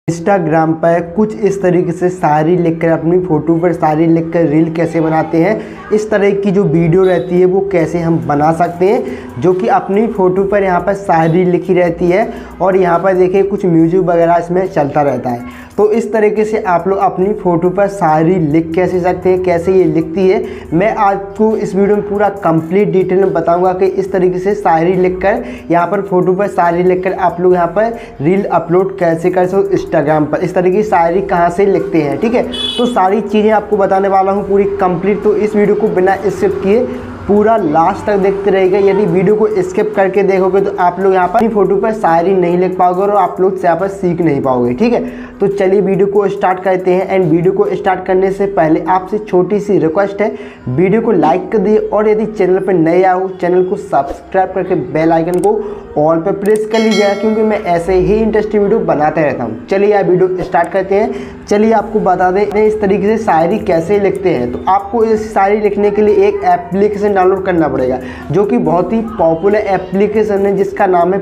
Instagram पर कुछ इस तरीके से शायरी लिखकर अपनी फ़ोटो पर शायरी लिखकर रील कैसे बनाते हैं, इस तरह की जो वीडियो रहती है वो कैसे हम बना सकते हैं, जो कि अपनी फ़ोटो पर यहाँ पर शायरी लिखी रहती है और यहाँ पर देखिए कुछ म्यूजिक वगैरह इसमें चलता रहता है। तो इस तरीके से आप लोग अपनी फ़ोटो पर शायरी लिख कैसे सकते हैं, कैसे ये लिखती है, मैं आज को इस वीडियो में पूरा कंप्लीट डिटेल में बताऊंगा कि इस तरीके से शायरी लिखकर यहाँ पर फ़ोटो पर शायरी लिखकर आप लोग यहाँ पर रील अपलोड कैसे कर सकते इंस्टाग्राम पर, इस तरीके की शायरी कहाँ से लिखते हैं। ठीक है, तो सारी चीज़ें आपको बताने वाला हूँ पूरी कंप्लीट। तो इस वीडियो को बिना स्किप किए पूरा लास्ट तक देखते रहेगा। यदि वीडियो को स्किप करके देखोगे तो आप लोग यहाँ पर फोटो पर शायरी नहीं लिख पाओगे और आप लोग यहाँ पर सीख नहीं पाओगे। ठीक है, तो चलिए वीडियो को स्टार्ट करते हैं। एंड वीडियो को स्टार्ट करने से पहले आपसे छोटी सी रिक्वेस्ट है, वीडियो को लाइक कर दिए और यदि चैनल पर नए आओ चैनल को सब्सक्राइब करके बेल आइकन को ऑल पर प्रेस कर लीजिएगा, क्योंकि मैं ऐसे ही इंटरेस्टिंग वीडियो बनाते रहता हूँ। चलिए यार वीडियो स्टार्ट करते हैं। चलिए आपको बता दें इस तरीके से शायरी कैसे लिखते हैं। तो आपको इस शायरी लिखने के लिए एक एप्लीकेशन डाउनलोड करना पड़ेगा, जो कि बहुत ही पॉपुलर एप्लीकेशन है जिसका नाम है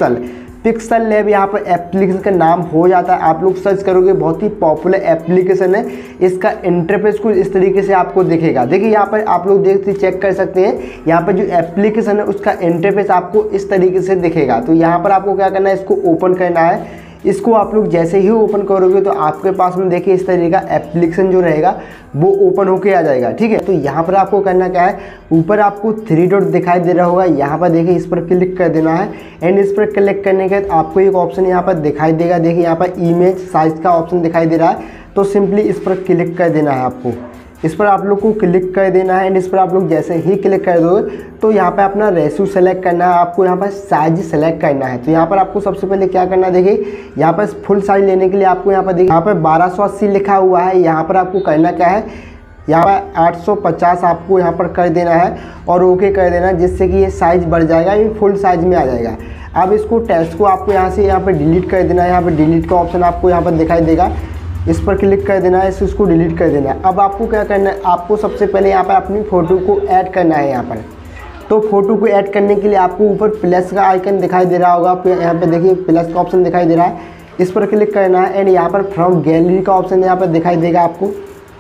पिक्सल लैब। यहाँ पर एप्लीकेशन का नाम हो जाता है, आप लोग सर्च करोगे, बहुत ही पॉपुलर एप्लीकेशन है। इसका इंटरफेस कुछ इस तरीके से आपको दिखेगा। देखिए यहाँ पर आप लोग चेक कर सकते हैं, यहाँ पर जो एप्लीकेशन है उसका इंटरफेस आपको इस तरीके से दिखेगा। तो यहाँ पर आपको क्या करना है, इसको ओपन करना है। इसको आप लोग जैसे ही ओपन करोगे तो आपके पास में देखिए इस तरीके का एप्लीकेशन जो रहेगा वो ओपन होके आ जाएगा। ठीक है, तो यहाँ पर आपको करना क्या है, ऊपर आपको 3 डॉट दिखाई दे रहा होगा, यहाँ पर देखिए इस पर क्लिक कर देना है। एंड इस पर क्लिक करने के बाद आपको एक ऑप्शन यहाँ पर दिखाई देगा, देखिए यहाँ पर इमेज साइज का ऑप्शन दिखाई दे रहा है। तो सिंपली इस पर क्लिक कर देना है, आपको इस पर आप लोग को क्लिक कर देना है। एंड इस पर आप लोग जैसे ही क्लिक कर दोगे तो यहाँ पे अपना रेशो सेलेक्ट करना है, आपको यहाँ पर साइज सेलेक्ट करना है। तो यहाँ पर आपको सबसे पहले क्या करना है, देखिए यहाँ पर फुल साइज लेने के लिए आपको यहाँ पर देखिए यहाँ पर 1280 लिखा हुआ है। यहाँ पर आपको करना क्या है, यहाँ पर 850 आपको यहाँ पर कर देना है और ओके कर देना है, जिससे कि ये साइज़ बढ़ जाएगा, ये फुल साइज़ में आ जाएगा। अब इसको टेक्स्ट को आपको यहाँ से यहाँ पर डिलीट कर देना है। यहाँ पर डिलीट का ऑप्शन आपको यहाँ पर दिखाई देगा, इस पर क्लिक कर देना है, इसको डिलीट कर देना है। अब आपको क्या करना है, आपको सबसे पहले यहाँ पर अपनी फ़ोटो को ऐड करना है। यहाँ पर तो फ़ोटो को ऐड करने के लिए आपको ऊपर प्लस का आइकन दिखाई दे रहा होगा, यहाँ पर देखिए प्लस का ऑप्शन दिखाई दे रहा है, इस पर क्लिक करना है। एंड यहाँ पर फ्रॉम गैलरी का ऑप्शन यहाँ पर दिखाई देगा, आपको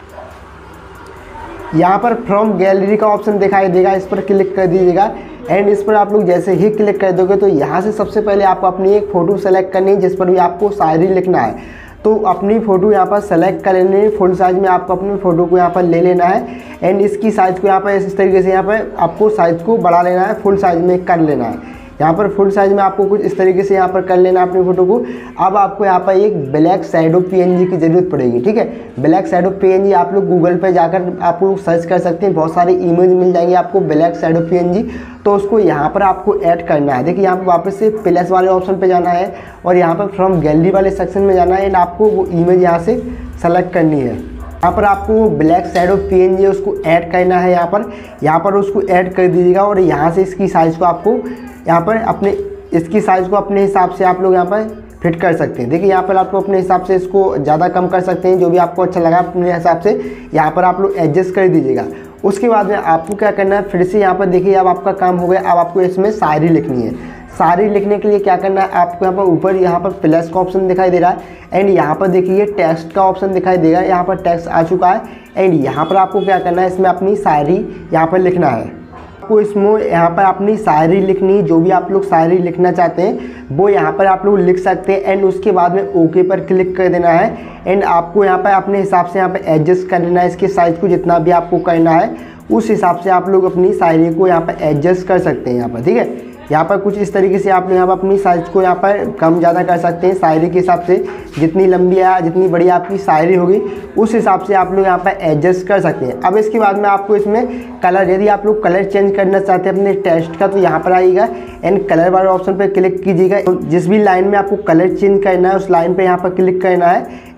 यहाँ पर फ्रॉम गैलरी का ऑप्शन दिखाई देगा, इस पर क्लिक कर दीजिएगा। एंड इस पर आप लोग जैसे ही क्लिक कर दोगे तो यहाँ से सबसे पहले आपको अपनी एक फ़ोटो सेलेक्ट करनी है जिस पर भी आपको शायरी लिखना है। तो अपनी फ़ोटो यहाँ पर सेलेक्ट कर लेनी है, फुल साइज़ में आपको अपनी फ़ोटो को यहाँ पर ले लेना है। एंड इसकी साइज़ को यहाँ पर इस तरीके से यहाँ पर आपको साइज़ को बढ़ा लेना है, फुल साइज़ में कर लेना है। यहाँ पर फुल साइज़ में आपको कुछ इस तरीके से यहाँ पर कर लेना है अपनी फ़ोटो को। अब आपको यहाँ पर एक ब्लैक शैडो PNG की ज़रूरत पड़ेगी। ठीक है, ब्लैक शैडो PNG आप लोग गूगल पे जाकर आप लोग सर्च कर सकते हैं, बहुत सारी इमेज मिल जाएंगी आपको ब्लैक शैडो PNG। तो उसको यहाँ पर आपको ऐड करना है। देखिए यहाँ पर वापस से प्लस वाले ऑप्शन पे जाना है और यहाँ पर फ्रॉम गैलरी वाले सेक्शन में जाना है। एंड आपको वो इमेज यहाँ से सेलेक्ट करनी है। यहाँ पर आपको वो ब्लैक शैडो PNG उसको ऐड करना है। यहाँ पर उसको ऐड कर दीजिएगा और यहाँ से इसकी साइज़ को आपको यहाँ पर इसकी साइज़ को अपने हिसाब से आप लोग यहाँ पर फिट कर सकते हैं। देखिए यहाँ पर आपको अपने हिसाब से इसको ज़्यादा कम कर सकते हैं, जो भी आपको अच्छा लगा अपने हिसाब से यहाँ पर आप लोग एडजस्ट कर दीजिएगा। उसके बाद में आपको क्या करना है, फिर से यहाँ पर देखिए अब आपका काम हो गया। अब आपको इसमें शायरी लिखनी है। शायरी लिखने के लिए क्या करना है, आपको यहाँ पर ऊपर यहाँ पर प्लस का ऑप्शन दिखाई दे रहा है। एंड यहाँ पर देखिए टेक्स्ट का ऑप्शन दिखाई देगा, यहाँ पर टेक्स्ट आ चुका है। एंड यहाँ पर आपको क्या करना है, इसमें अपनी शायरी यहाँ पर लिखना है। आपको इसमें यहाँ पर अपनी शायरी लिखनी है, जो भी आप लोग शायरी लिखना चाहते हैं वो यहाँ पर आप लोग लिख सकते हैं। एंड उसके बाद में ओके पर क्लिक कर देना है। एंड आपको यहाँ पर अपने हिसाब से यहाँ पर एडजस्ट कर लेना है, इसके साइज़ को जितना भी आपको करना है उस हिसाब से आप लोग अपनी शायरी को यहाँ पर एडजस्ट कर सकते हैं। यहाँ पर ठीक है, यहाँ पर कुछ इस तरीके से आप यहाँ पर अपनी साइज़ को यहाँ पर कम ज़्यादा कर सकते हैं शायरी के हिसाब से। जितनी लंबी या जितनी बड़ी आपकी शायरी होगी उस हिसाब से आप लोग यहाँ पर एडजस्ट कर सकते हैं। अब इसके बाद में आपको इसमें कलर, यदि आप लोग कलर चेंज करना चाहते हैं अपने टेक्स्ट का तो यहाँ पर आइएगा एंड कलर वाले ऑप्शन पर क्लिक कीजिएगा। जिस भी लाइन में आपको कलर चेंज करना है उस लाइन पर यहाँ पर क्लिक करना है।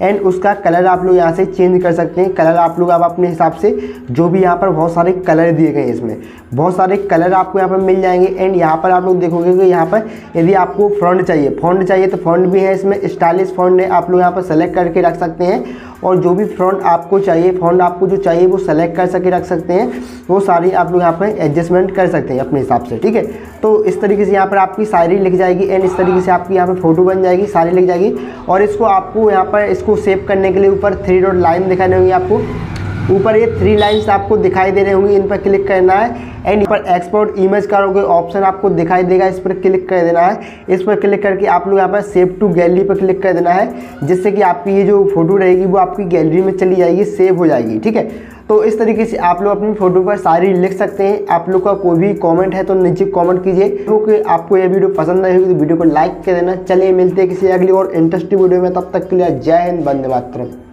एंड उसका कलर आप लोग यहाँ से चेंज कर सकते हैं। कलर आप लोग आप अपने हिसाब से, जो भी यहाँ पर बहुत सारे कलर दिए गए हैं, इसमें बहुत सारे कलर आपको यहाँ पर मिल जाएंगे। एंड यहाँ पर आप लोग देखोगे कि यहाँ पर यदि आपको फ़ॉन्ट चाहिए तो फ़ॉन्ट भी है इसमें, स्टाइलिश फ़ॉन्ट है, आप लोग यहाँ पर सेलेक्ट करके रख सकते हैं। और जो भी फ़ॉन्ट आपको जो चाहिए वो सेलेक्ट कर सके रख सकते हैं, वो सारी आप लोग यहाँ पर एडजस्टमेंट कर सकते हैं अपने हिसाब से, ठीक है। तो इस तरीके से यहाँ पर आपकी शायरी लिख जाएगी एंड इस तरीके से आपकी यहाँ पर फोटो बन जाएगी, सारी लिख जाएगी। और इसको आपको यहाँ पर इसको सेव करने के लिए ऊपर 3 डॉट लाइन दिखाने होंगे आपको, ऊपर ये 3 लाइन्स आपको दिखाई दे रहे होंगे, इन पर क्लिक करना है। एंड यहाँ पर एक्सपोर्ट इमेज का ऑप्शन आपको दिखाई देगा, इस पर क्लिक कर देना है। इस पर क्लिक करके आप लोग यहाँ पर सेव टू गैलरी पर क्लिक कर देना है, जिससे कि आपकी ये जो फोटो रहेगी वो आपकी गैलरी में चली जाएगी, सेव हो जाएगी, ठीक है। तो इस तरीके से आप लोग अपनी फोटो पर शायरी लिख सकते हैं। आप लोग का कोई भी कमेंट है तो नीचे कमेंट कीजिए। तो आपको ये वीडियो पसंद आई होगी तो वीडियो को लाइक कर देना। चलिए मिलते हैं किसी अगली और इंटरेस्टिंग वीडियो में, तब तक के लिए जय हिंद, वंदे मातरम।